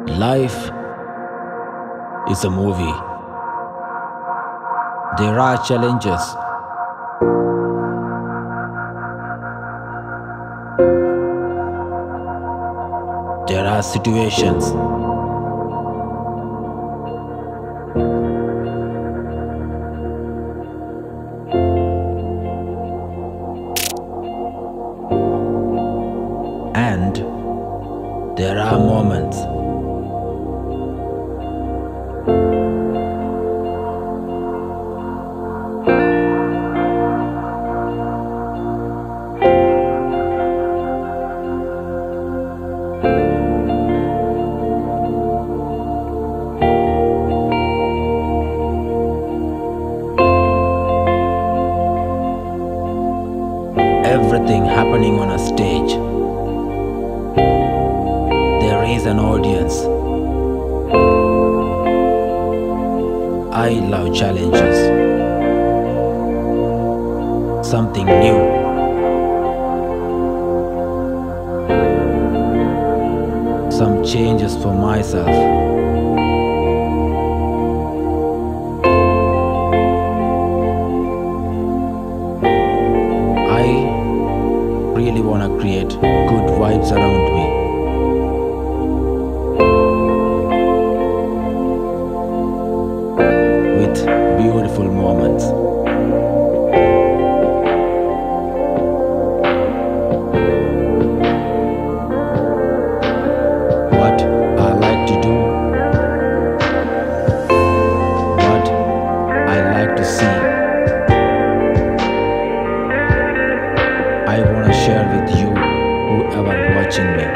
Life is a movie. There are challenges. There are situations. And there are moments. Everything happening on a stage. There is an audience. I love challenges. Something new. Some changes for myself. Really want to create good vibes around me. With beautiful moments. What I like to do, what I like to see, I want to share with you, whoever watching me.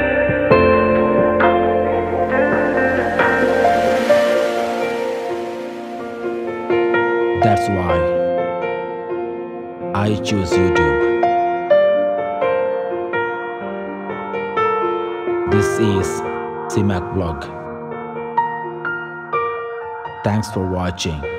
That's why I choose YouTube. This is CMAC Vlog. Thanks for watching.